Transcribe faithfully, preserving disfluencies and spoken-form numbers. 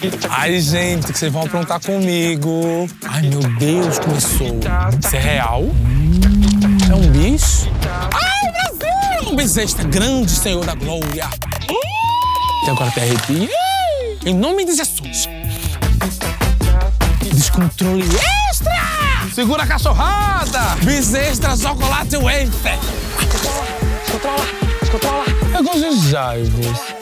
Ai, gente, que vocês vão aprontar comigo. Ai, meu Deus, começou. Isso é real? Hum, é um bicho? Ai, Brasil! Um bicho extra grande, Senhor da Glória. E agora até arrepia. Em nome de Jesus. Descontrole extra! Segura a cachorrada! Bis extra, chocolate wafer. Descontrola, descontrola, descontrola. Eu gosto de jaivos.